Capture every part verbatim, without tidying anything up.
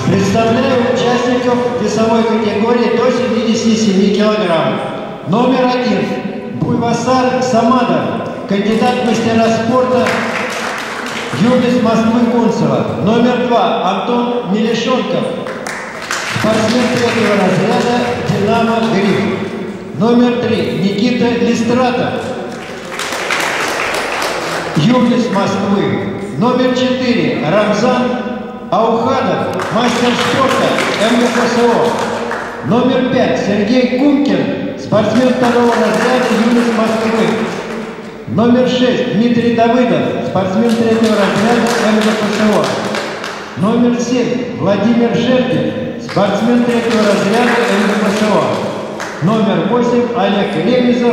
Представляю участников весовой категории до семидесяти семи килограмм. Номер один – Буйвасар Самадов, кандидат в мастера спорта, юность Москвы Кунцево. Номер два – Антон Мелешонков, спортсмен третьего разряда «Динамо Гриф». Номер три – Никита Листратов, юность Москвы. Номер четыре – Рамзан Аухадов, мастер спорта эм гэ эф эс о. Номер пять – Сергей Кумкин, спортсмен второго разряда, юность Москвы. Номер шесть – Дмитрий Давыдов, спортсмен третьего разряда, эм гэ эф эс о. Номер семь – Владимир Жердин, спортсмен третьего разряда, эм гэ эф эс о. Номер восемь – Олег Ремезов,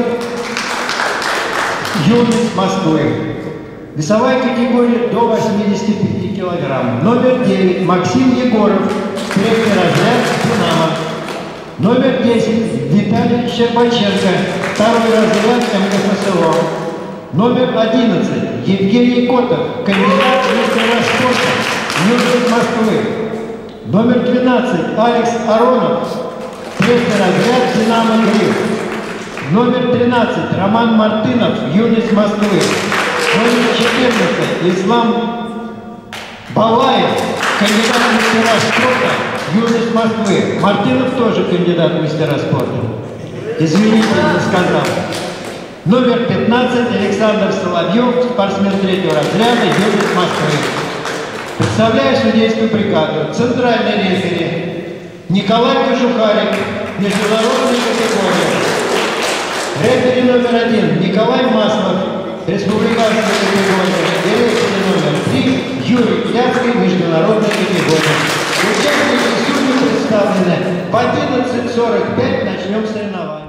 юность Москвы. Весовая категория до восьмидесяти пяти килограмм. Номер девять – Максим Егоров, третий разряд, «Динамо». Номер десять – Виталий Щербаченко, второй разряд, эм гэ эф эс о. Номер одиннадцать – Евгений Котов, кандидат в мастера спорта, юность Москвы. Номер двенадцать – Алекс Аронов, третий разряд, «Динамо Гриф». Номер тринадцать – Роман Мартынов, юность Москвы. Номер четырнадцать – Ислам Балаев, кандидат в мастера спорта, юность Москвы. Мартынов тоже кандидат в мастера спорта. Извините, не сказал. Номер пятнадцать – Александр Соловьев, спортсмен третьего разряда, юность Москвы. Представляю судейскую бригаду. Центральный рефери Николай Кожухарик, международная категория. Рефери номер один Николай Маслов, республиканская категория. И рефери номер три Юрий Кляцкий, международная категория. Участники и судьи представлены. В одиннадцать сорок пять начнем соревнования.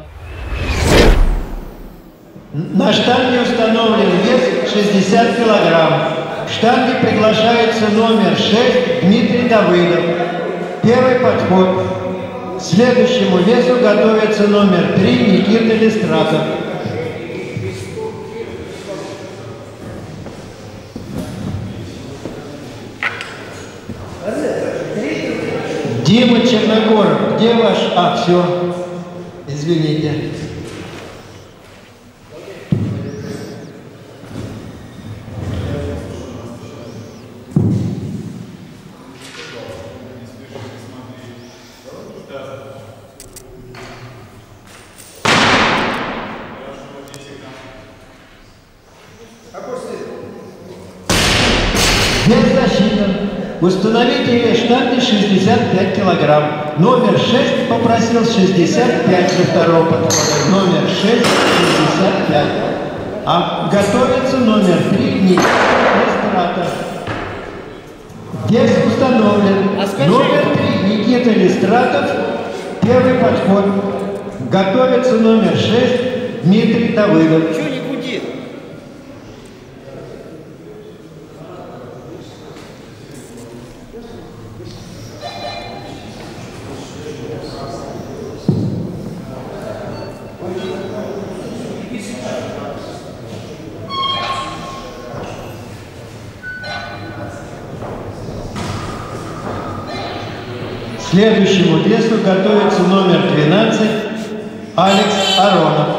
На штанге установлен вес шестьдесят килограмм. В штанге приглашается номер шесть Дмитрий Давыдов. Первый подход. К следующему весу готовится номер три Никита Листратов. Дима Черногоров, где ваш... А, все. Извините. Вес засчитан. Установите вес штанги шестьдесят пять килограмм. Номер шесть попросил шестьдесят пять для второго подхода. Номер шесть шестьдесят пять. А готовится номер три Никита Листратов. Вес установлен. Номер три Никита Листратов. Первый подход. Готовится номер шесть Дмитрий Давыдов. К следующему весу готовится номер двенадцать Алекс Аронов.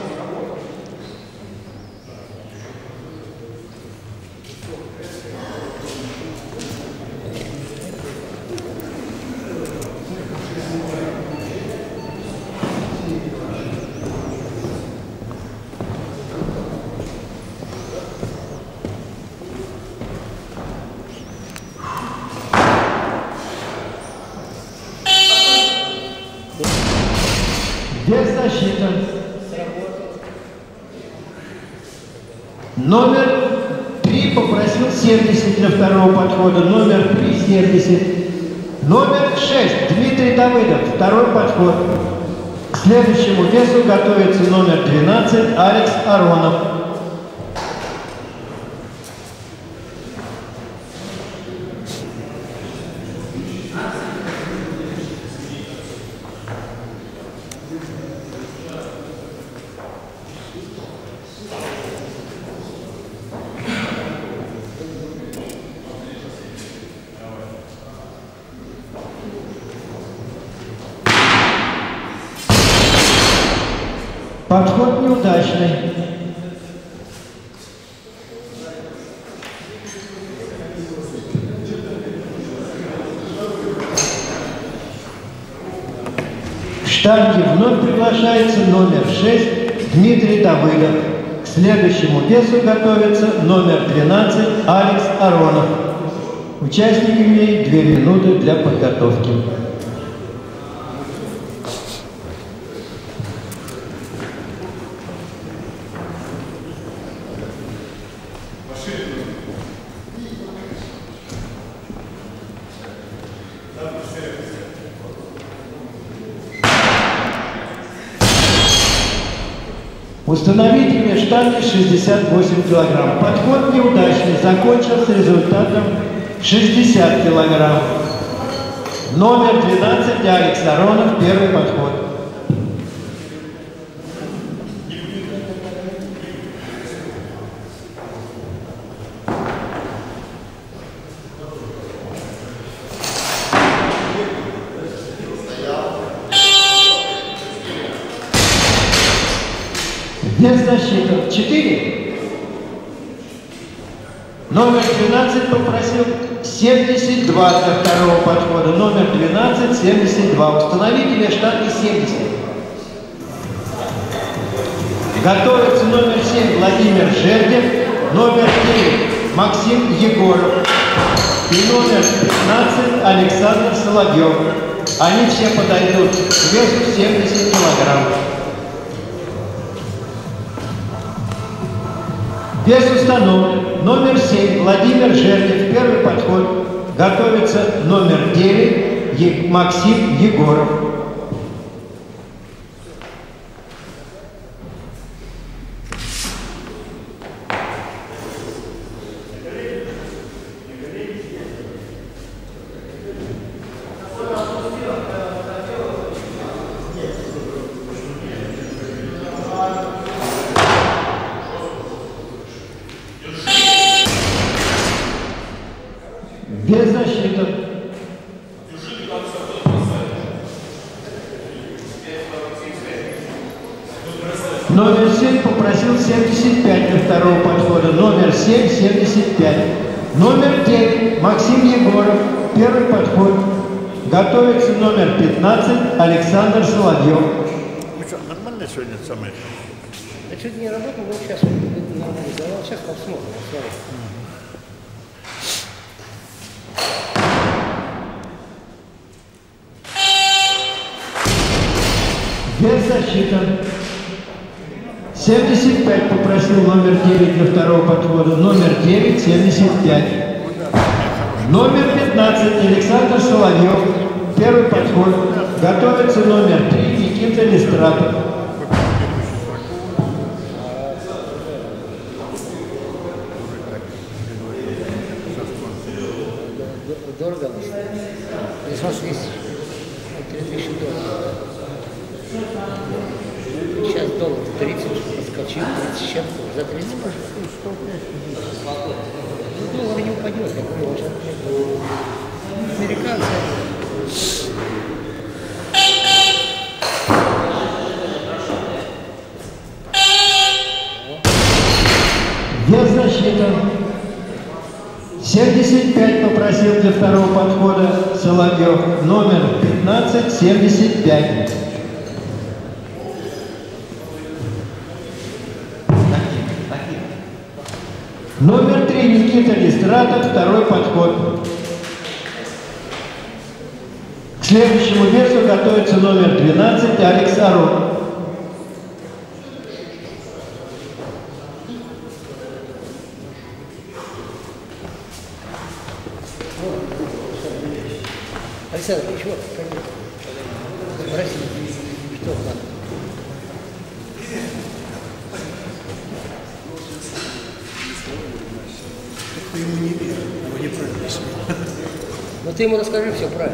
Вес засчитан. Номер три попросил семьдесят для второго подхода. Номер три семьдесят. Номер шесть Дмитрий Давыдов. Второй подход. К следующему весу готовится номер двенадцать Алекс Аронов. Подход неудачный. К штанге вновь приглашается номер шесть Дмитрий Давыдов. К следующему весу готовится номер двенадцать Алекс Аронов. Участник имеет две минуты для подготовки. Установители штанги шестьдесят восемь килограмм. Подход неудачный, закончился результатом шестьдесят килограмм. Номер двенадцать Алекс Аронов, первый подход. Вес защиты четыре. Номер двенадцать попросил семьдесят два для второго подхода. Номер двенадцать семьдесят два. Установители штанги семьдесят. Готовится номер семь Владимир Жердев. Номер девять Максим Егоров. И номер пятнадцать Александр Соловьев. Они все подойдут к весу семьдесят килограмм. Вес установлен. Номер семь Владимир Жердев, первый подход. Готовится номер девять Максим Егоров. Без защиты. Номер семь попросил семьдесят пять для второго подхода. Номер семь семьдесят пять. Номер девять Максим Егоров, первый подход. Готовится номер пятнадцать Александр Соловьев. Ну что, нормально сегодня самое? Я чуть не работал, но сейчас он нормализовал. Сейчас посмотрим. Без защиты. семьдесят пять попросил номер девять для второго подхода. Номер девять семьдесят пять. Номер пятнадцать Александр Соловьев. Первый подход. Готовится номер три Никита Листратов. Дорого? Здесь у вас есть три тысячи долларов. Сейчас доллар тридцать, подскочил, тридцать чем, за тридцать пошел. Ну, доллар не упадет, я говорю, сейчас американцы. Без защиты. семьдесят пять попросил для второго подхода Соловьев. Номер пятнадцать семьдесят пять. Номер три Никита Листратов, второй подход. К следующему весу готовится номер двенадцать Алекс Аронов. Александр, чего? Спроси, что надо? Ты ему не веришь, его неправильно. Ну ты ему расскажи все правильно.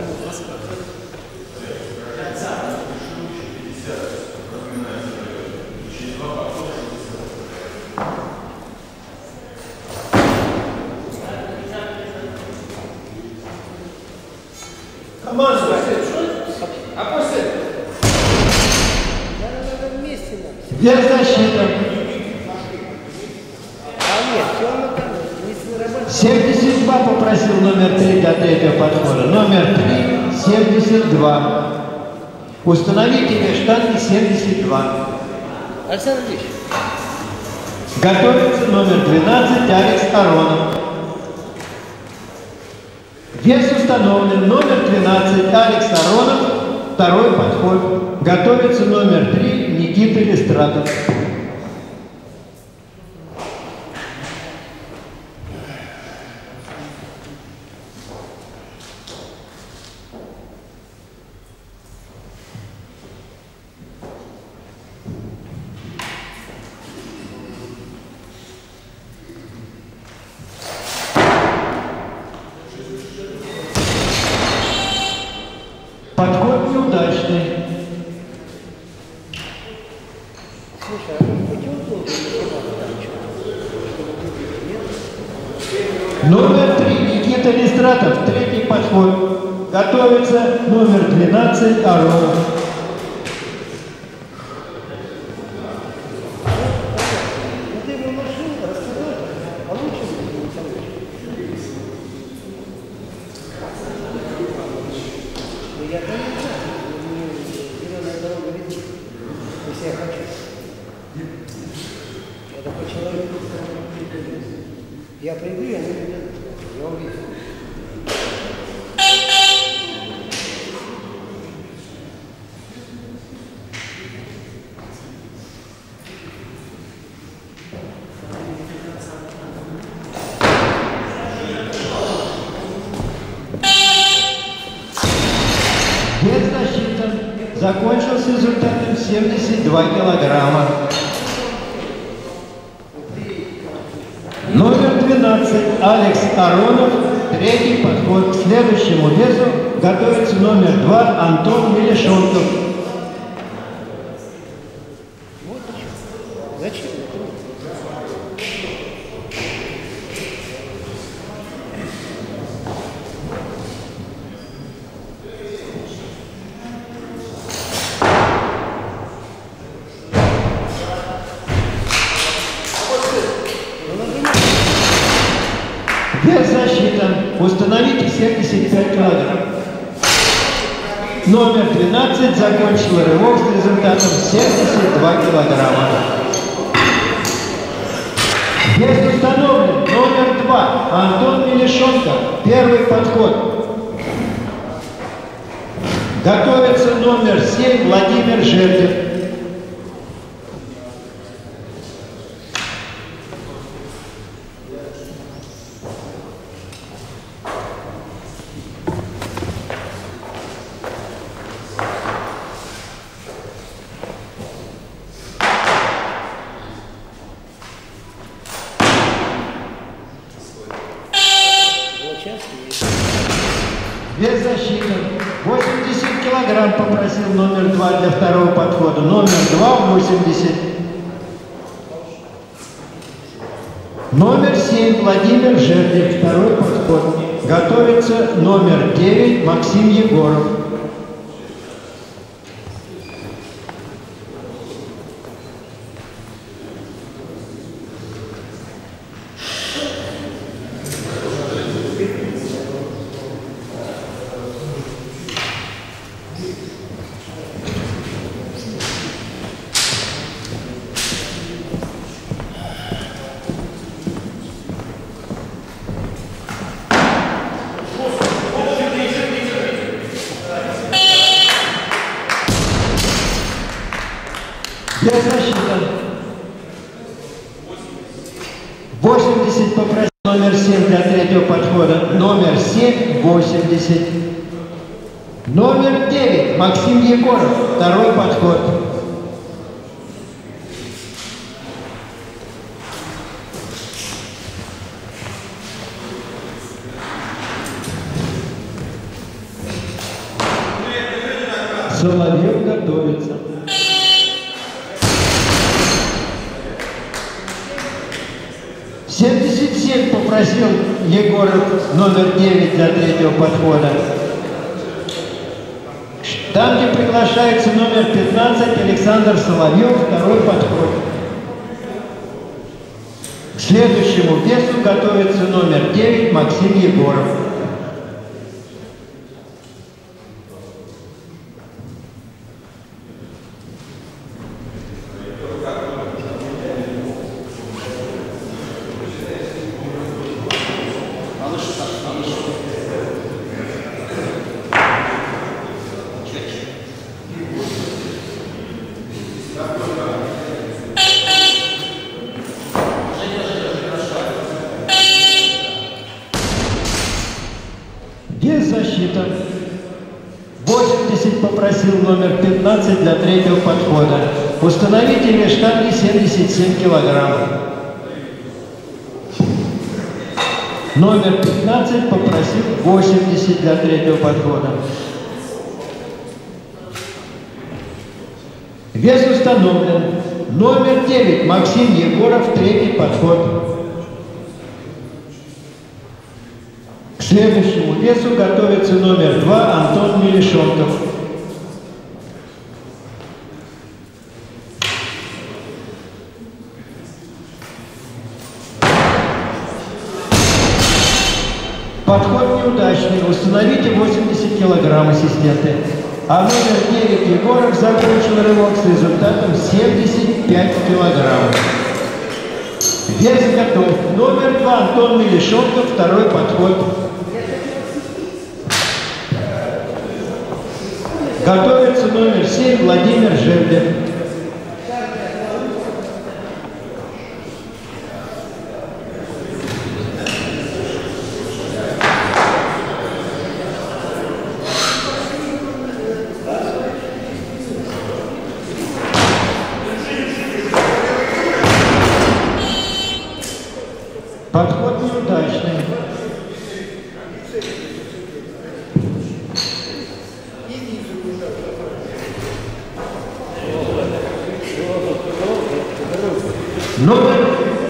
Команда! А после? Надо вместе. Вес защиты. семьдесят два попросил номер три для третьего подхода. Номер три, семьдесят два. Установите вес штанги семьдесят два. Александр Ильич. Готовится номер двенадцать Алекс Аронов. Вес установлен. Номер двенадцать Алекс Аронов. Второй подход. Готовится номер три Никита Листратов. Подход неудачный. Слушай, а может быть удобно? Номер три Никита Листратов. Третий подход. Готовится номер двенадцать Аронов. Я приду, я не буду. Я увижу. Вес засчитан. Закончил с результатом семьдесят два килограмма. Номер двенадцать Алекс Аронов. Третий подход. К следующему весу готовится номер два Антон Мелешонков. Вот зачем? Вес засчитан. Установите семьдесят пять килограмм. Номер двенадцать закончил рывок с результатом семьдесят два килограмма. Вес установлен. Номер два Антон Мелешонков. Первый подход. Готовится номер семь Владимир Жердев. Вес засчитан. восемьдесят килограмм попросил номер два для второго подхода. Номер два восемьдесят. Номер семь Владимир Жердев. Второй подход. Готовится номер девять Максим Егоров. Вес засчитан. восемьдесят попросил номер семь для третьего подхода. Номер семь восемьдесят. Номер девять Максим Егоров. Второй подход. Соловьев готовится. семьдесят семь попросил Егоров номер девять для третьего подхода. Там, где приглашается номер пятнадцать Александр Соловьев, второй подход. К следующему весу готовится номер девять Максим Егоров. Без защиты. восемьдесят попросил номер пятнадцать для третьего подхода. Установите вес штанги семьдесят семь килограмм. Номер пятнадцать попросил восемьдесят для третьего подхода. Вес установлен. Номер девять Максим Егоров, третий подход. К следующему весу готовится номер два Антон Мелешонков. Подход неудачный. Установите восемьдесят килограмм, ассистенты. А номер девять Егоров закончил рывок с результатом семьдесят пять килограмм. Вес готов. Номер два Антон Мелешонков, второй подход. Готовится номер семь Владимир Жевлев. Подход неудачный. Номер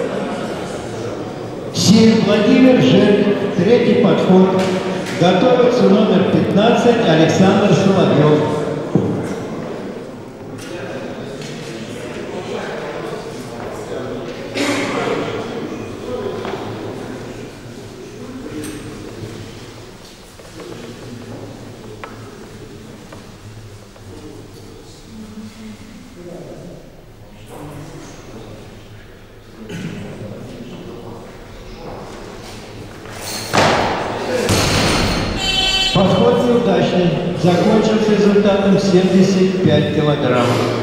семь Владимир Жевлев, третий подход. Готовится номер пятнадцать Александр Соловьев. Подход неудачный. Закончил с результатом семьдесят пять килограмм.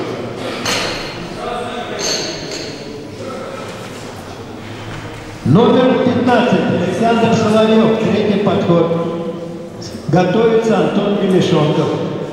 Номер пятнадцать Александр Соловьев, третий подход. Готовится Антон Мелешонков.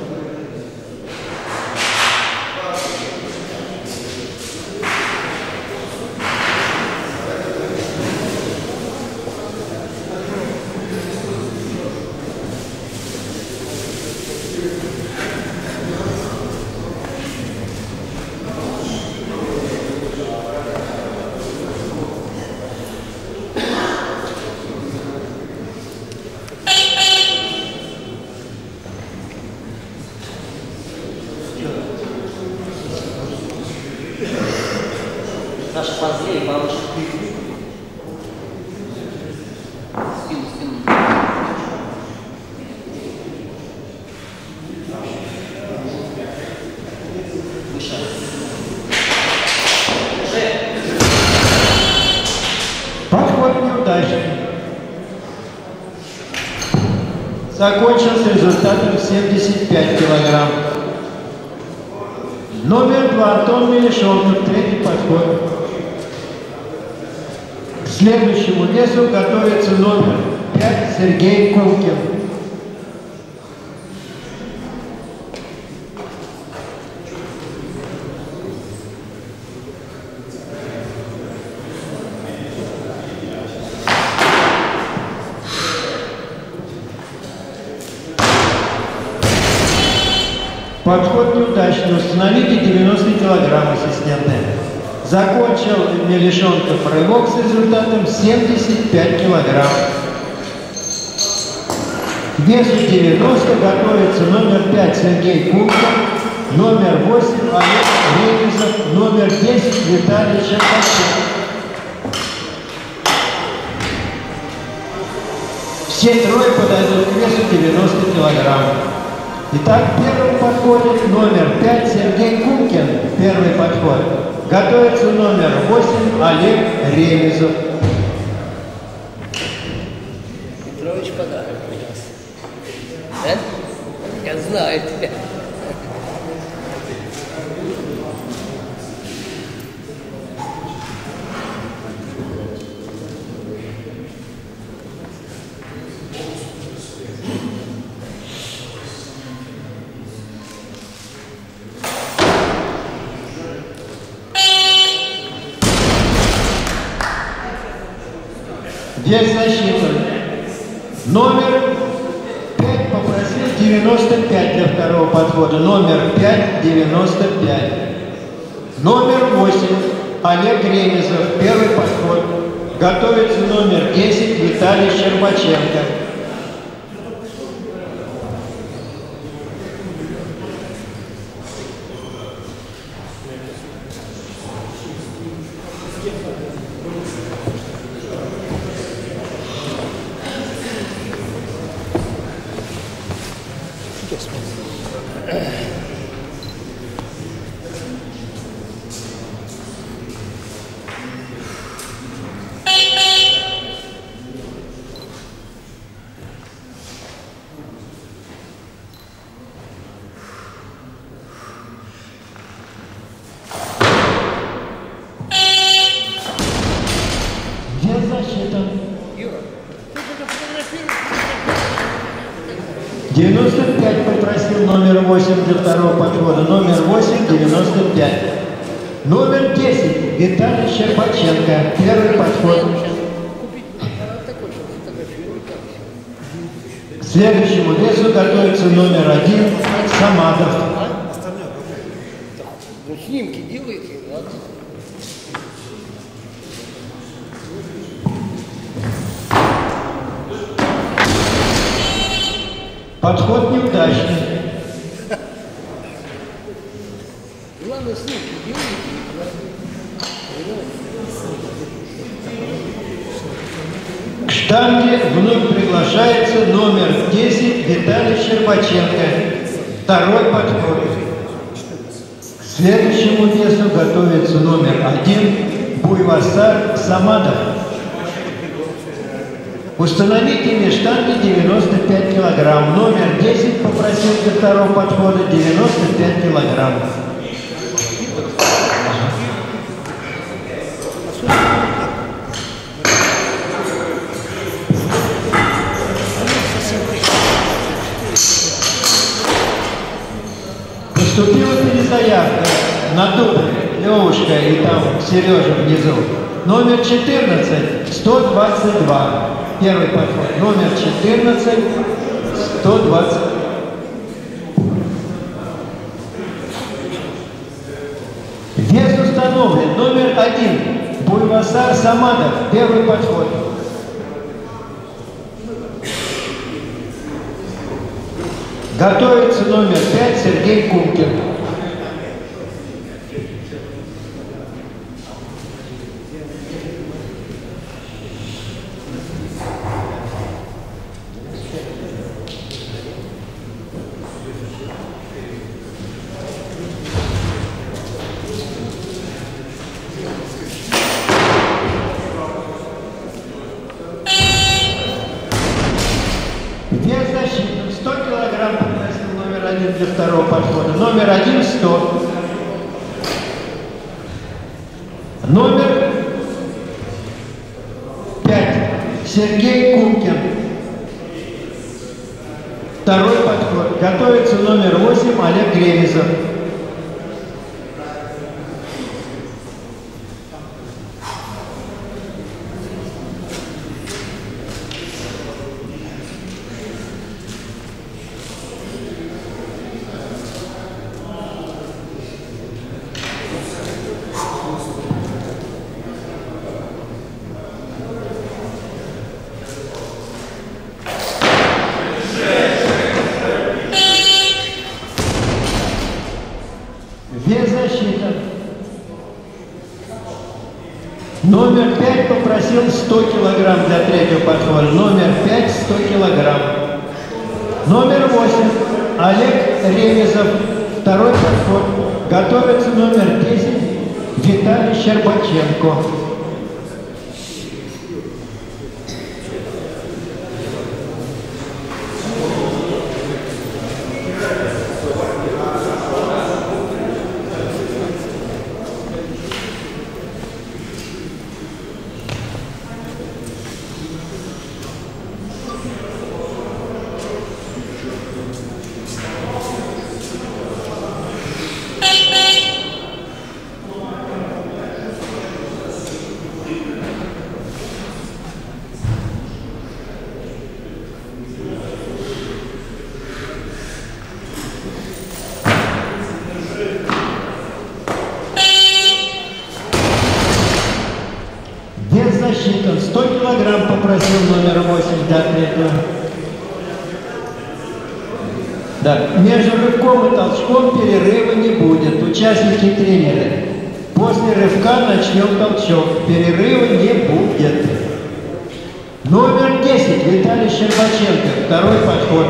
Саша, позлее, повыше. Спину, спину. Выше. Подход неудачный. Закончил с результатом семьдесят пять килограмм. Номер два Антон Мелешонков, третий подход. К следующему весу готовится номер пять Сергей Кулкин. Подход неудачный. Установите девяносто килограмм, ассистенты. Закончил Мелешонков рывок с результатом семьдесят пять килограмм. весу девяносто готовится номер пять Сергей Кумкин, номер восемь Олег Ревизов, номер десять Виталий Черкасов. Все трое подойдут к весу девяносто килограмм. Итак, первый подходит номер пять Сергей Кумкин, первый подход. Готовится номер восемь Олег Ревизов. Петрович подарок принес. Да? Я знаю тебя. Вес засчитан. Номер пять попросил девяносто пять для второго подхода. Номер пять девяносто пять. Номер восемь Олег Ремезов, первый подход. Готовится номер десять Виталий Щербаченко. Вес засчитан. девяносто пять попросил номер восемь для второго подхода. Номер восемь девяносто пять. Номер десять Виталий Щербаченко, первый подход. К следующему весу готовится номер один Самадов. Ну, снимки делайте, ладно. Подход неудачный. Главное, снимки делайте. К штанге вновь приглашается номер десять Виталий Щербаченко, второй подход. К следующему весу готовится номер один Буйвасар Самадов. Установите вес штанги девяносто пять килограмм. Номер десять попросил для второго подхода девяносто пять килограмм. Поступила перезаявка на дубль Левушка и там Сережа внизу. Номер четырнадцать сто двадцать два. Первый подход. Номер четырнадцать сто двадцать. Вес установлен. Номер один Буйвасар Самадов. Первый подход. Готовится номер пять Сергей Кумкин. Вес засчитан. сто килограмм попросил номер один для второго подхода. Номер один сто. Номер пять Сергей Кумкин. Второй подход. Готовится номер восемь Олег Ревизов. Без защиты. Номер пять попросил сто килограмм для третьего подхода. Номер пять сто килограмм. Номер восемь Олег Ремезов. Второй подход. Готовится номер десять Виталий Щербаченко. Засчитан. сто килограмм попросил номер восемь для третьего. Да. Между рывком и толчком перерыва не будет. Участники и тренеры. После рывка начнем толчок. Перерыва не будет. Номер десять Виталий Щербаченко. Второй подход.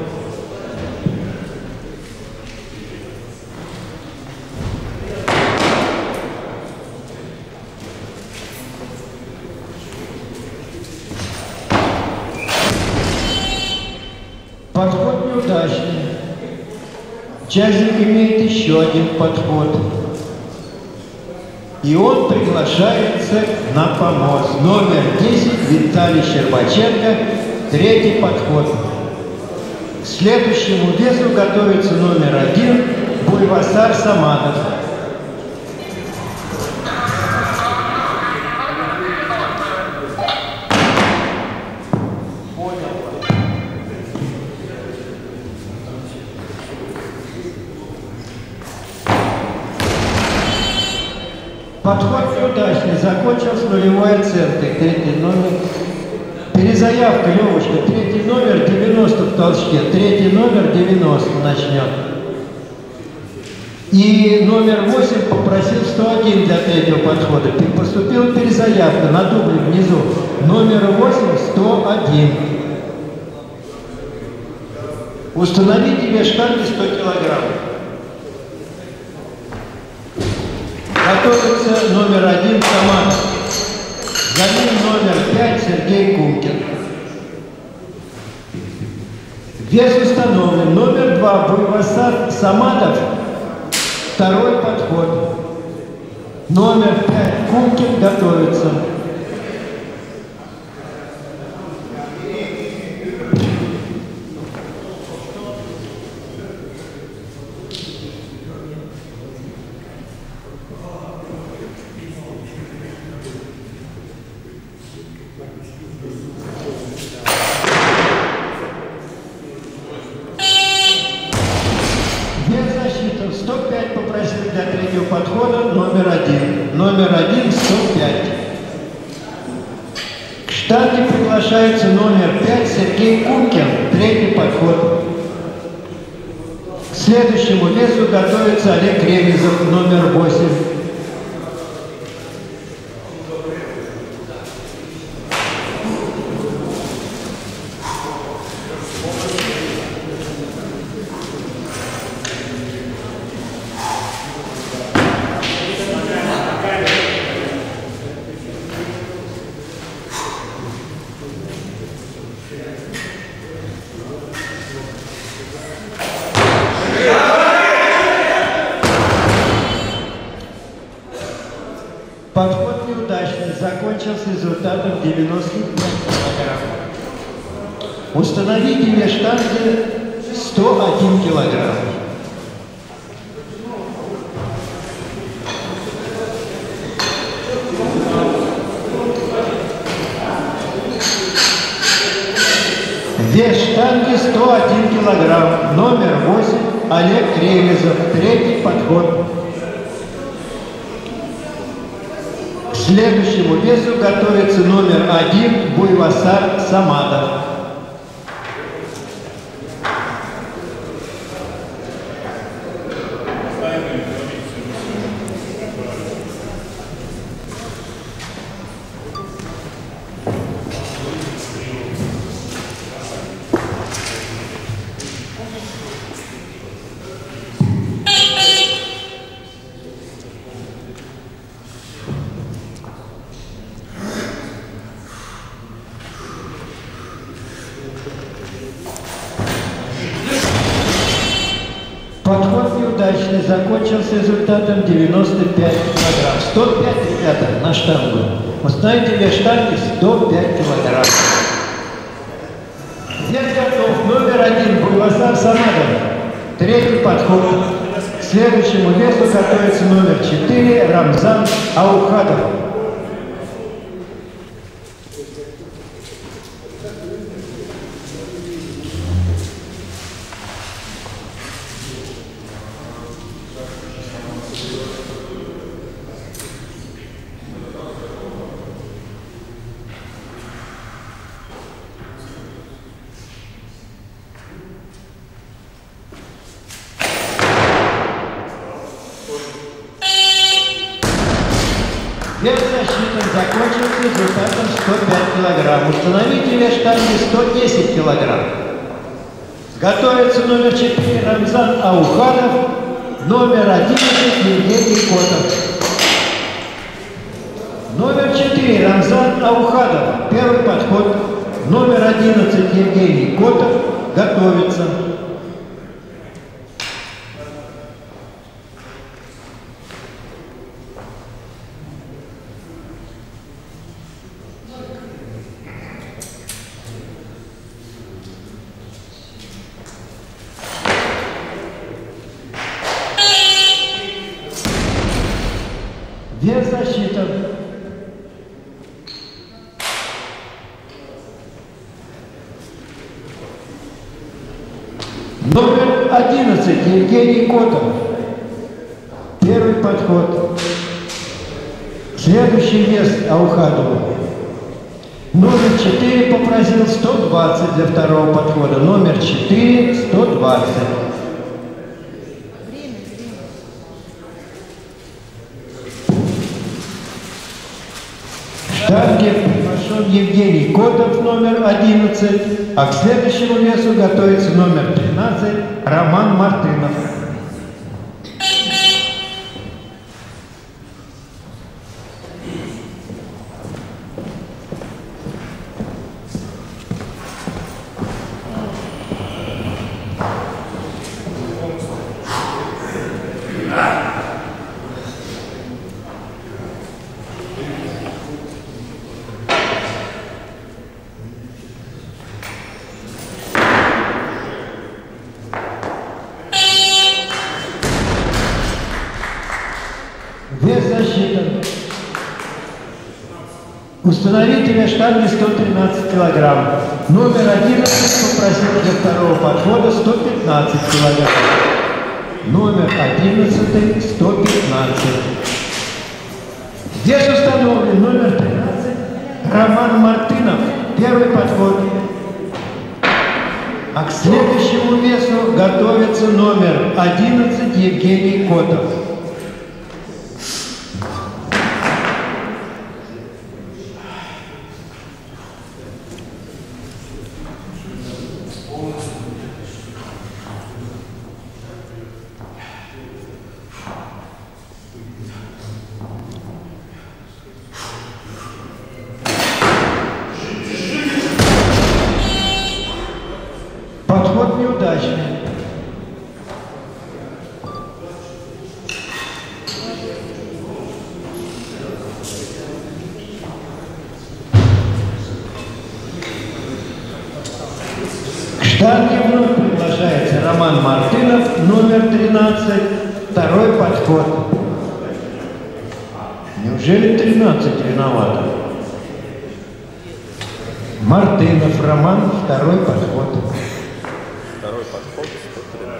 Подход неудачный. Участник имеет еще один подход. И он приглашается на помост. Номер десять Виталий Щербаченко. Третий подход. К следующему весу готовится номер один Буйвасар Саматов. Подход неудачный, закончил с нулевой оценкой. Третий номер. Перезаявка, Левушка. Третий номер девяносто в толчке. Третий номер девяносто начнет. И номер восемь попросил сто один для третьего подхода. Поступила перезаявка на дубле внизу. Номер восемь сто один. Установите вес штанги сто килограмм. Готовится номер один Саматов. За ним номер пять Сергей Кумкин. Вес установлен. Номер два Буйвасар Саматов. Второй подход. Номер пять Кумкин готовится. сто пять попросил для третьего подхода номер один. Номер один сто пять. К штанге приглашается номер пять Сергей Кумкин. Третий подход. К следующему весу готовится Олег Ремезов. Номер восемь. Подход неудачный, закончил с результатом девяносто пять килограмм. Установите вес штанги сто один килограмм. Вес штанги сто один килограмм. Номер восемь Олег Ремезов. Третий подход. К следующему весу готовится номер один Буйвасар Саматов. Подход неудачный, закончился результатом девяносто пять килограмм. сто пять, ребята, на штангу. Установите вес штанги сто пять килограмм. Вес готов. Номер один Булбасар Самадов. Третий подход. К следующему весу готовится номер четыре Рамзан Аухадов. Вес засчитан, закончился результатом сто пять килограмм. Установите вес штанги сто десять килограмм. Готовится номер четыре Рамзан Аухадов, номер одиннадцать Евгений Котов. Номер четыре Рамзан Аухадов, первый подход. Номер одиннадцать Евгений Котов готовится. Вес засчитан. Номер одиннадцать Евгений Котов. Первый подход. Следующий вес Аухадову. Номер четыре попросил сто двадцать для второго подхода. Номер четыре сто двадцать. Штанге приглашен Евгений Котов, номер одиннадцать, а к следующему весу готовится номер тринадцать Роман Мартынов. Вес засчитан. Установите вес штанги сто тринадцать килограмм. Номер одиннадцать попросил для второго подхода сто пятнадцать килограмм. Номер одиннадцать сто пятнадцать. Вес установлен. Номер тринадцать Роман Мартынов. Первый подход. А к следующему весу готовится номер одиннадцать Евгений Котов. Подход неудачный. К штанге вновь приглашается Роман Мартынов, номер тринадцать, второй подход. Неужели тринадцать виновата? Мартынов Роман, второй подход. Второй подход, сто тринадцать.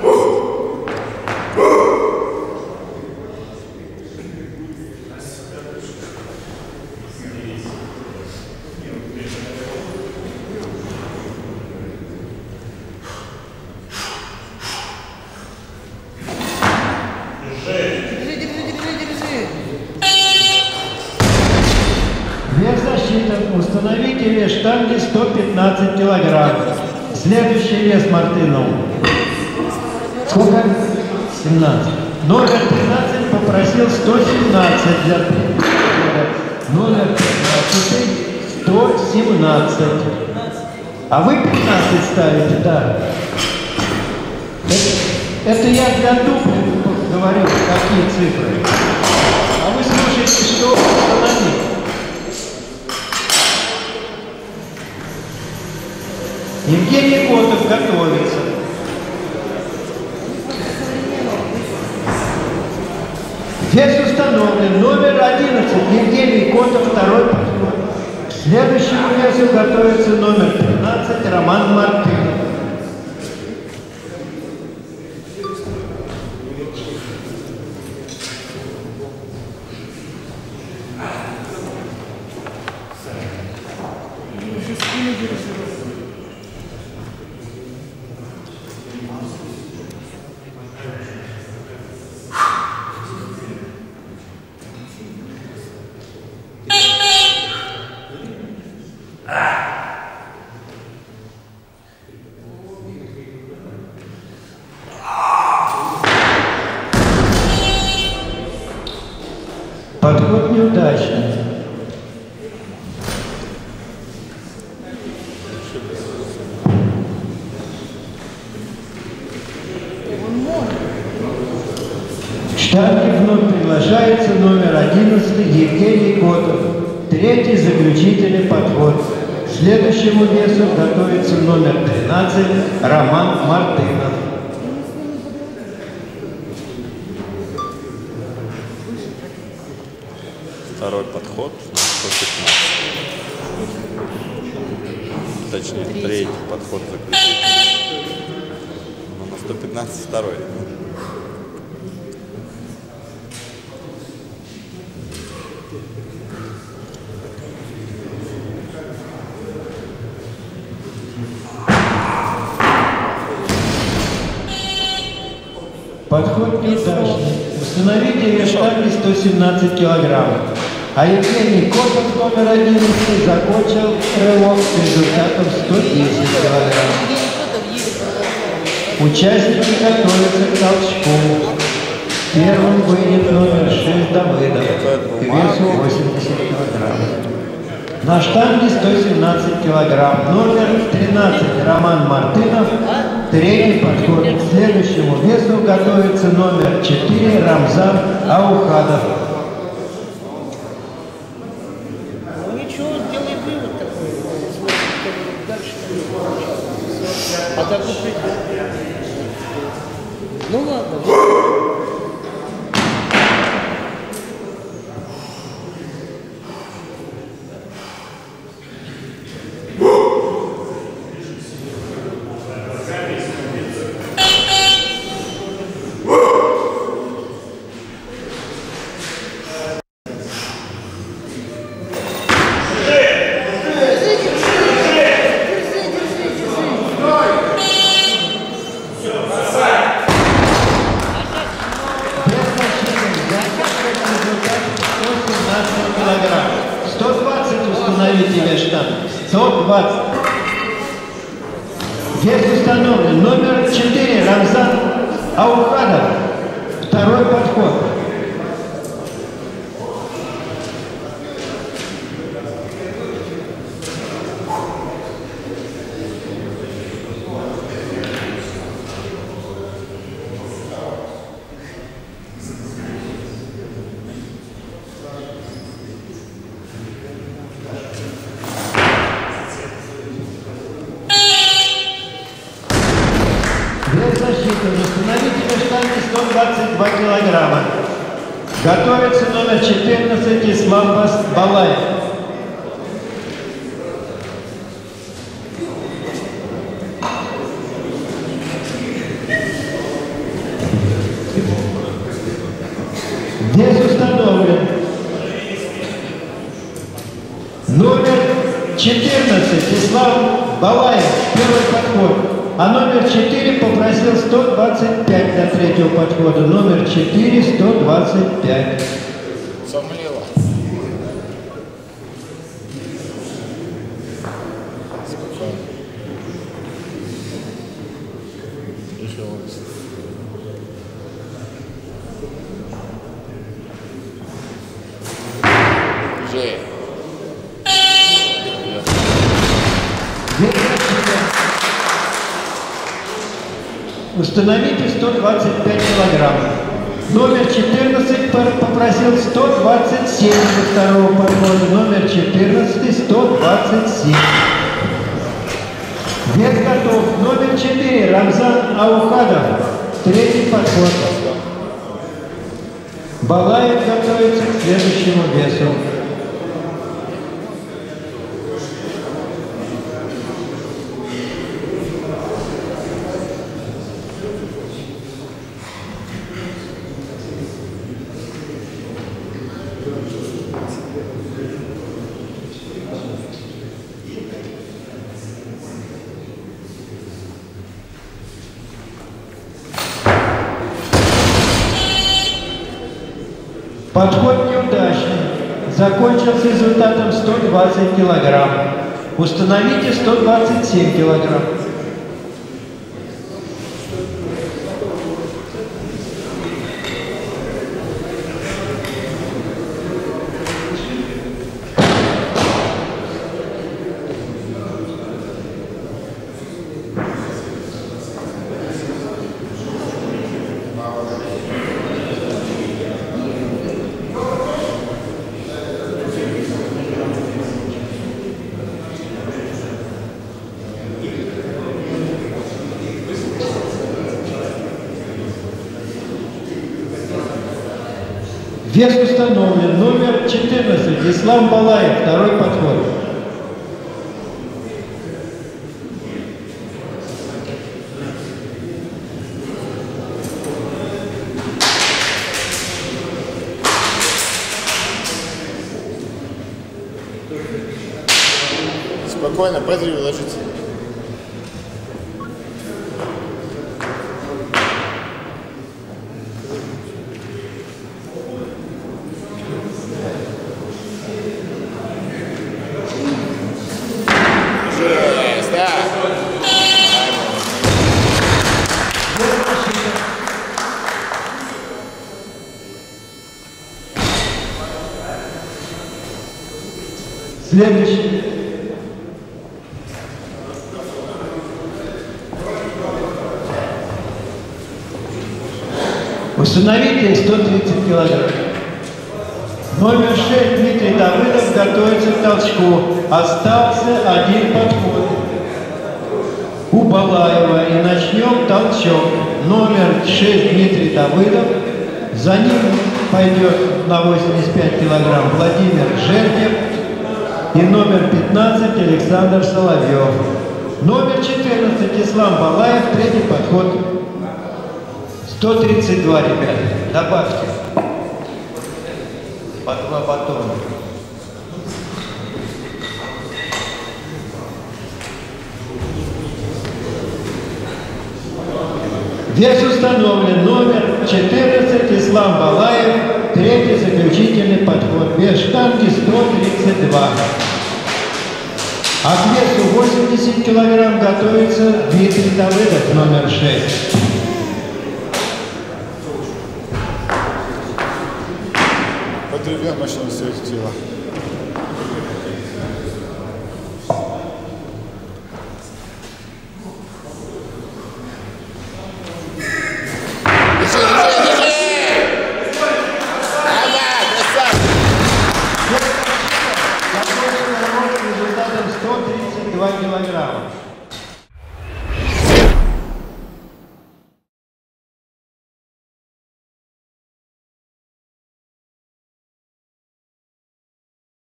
Вес засчитан. Установите вес штанги сто пятнадцать килограмм. Следующий вес Мартынову. Сколько? семнадцать. Номер тринадцать попросил сто семнадцать для подхода. Номер пятнадцать сто семнадцать. А вы пятнадцать ставите, да. Это я для дубликов говорю, какие цифры. А вы слушаете, что установить. Евгений Котов готовится. Вес установлен. Номер одиннадцать. Евгений Котов, второй подход. К следующему весу готовится номер тринадцать. Роман Мартынов. Подход неудачный. В штанге вновь приглашается номер одиннадцать Евгений Котов. Третий заключительный подход. К следующему весу готовится номер тринадцать Роман Мартынов. Второй подход на сто пятнадцать. Точнее, третий подход заключительный. Но на сто пятнадцать второй. Подход неудачный. Установите вес штанги сто семнадцать килограммов. А Евгений Котов, номер одиннадцать, закончил рывок с результатом сто десять килограммов. Участники готовятся к толчку. Первым выйдет номер шесть Давыдов к весу восемьдесят килограммов. На штанге сто семнадцать килограмм. Номер тринадцать Роман Мартынов. Третий подход. К следующему весу готовится номер четыре Рамзан Аухадов. Ну ничего, сделай вывод такой. Дальше. А так вот придет. Ну ладно. сто двадцать установите вес штанги. сто двадцать. Вес установлен. Номер четыре Рамзан Аухадов. Второй подход. Вес защиты. Установите вес штанги сто двадцать два килограмма. Готовится номер четырнадцать Ислам Балаев. Вес установлен. Номер четырнадцать Ислам Балаев. Первый подход. А номер четыре попросил сто двадцать пять до третьего подхода. Номер четыре сто двадцать пять. Сомлело. Спокойно. Еще раз. Уже. Установите сто двадцать пять килограмм. Номер четырнадцать попросил сто двадцать семь со второго подхода. Номер четырнадцать сто двадцать семь. Вес готов. Номер четыре Рамзан Аухадов. Третий подход. Балаев готовится к следующему весу. Подход неудачный. Закончил с результатом сто двадцать килограмм. Установите сто двадцать семь килограмм. Вес установлен. Номер четырнадцать Ислам Балаев. Второй подход. Спокойно, по три ложитесь. Следующий. Установите сто тридцать килограмм. Номер шесть Дмитрий Давыдов готовится к толчку. Остался один подход у Балаева. И начнем толчок. Номер шесть Дмитрий Давыдов. За ним пойдет на восемьдесят пять килограмм Владимир Жердев. И номер пятнадцать Александр Соловьев. Номер четырнадцать Ислам Балаев. Третий подход. сто тридцать два, ребят. Добавьте. По два батона. Вес установлен. Номер четырнадцать Ислам Балаев. Третий заключительный подход. Вес штанги сто тридцать два. А к весу восемьдесят килограмм готовится Дмитрий Давыдов, номер шесть. Подрывен мощностью тела.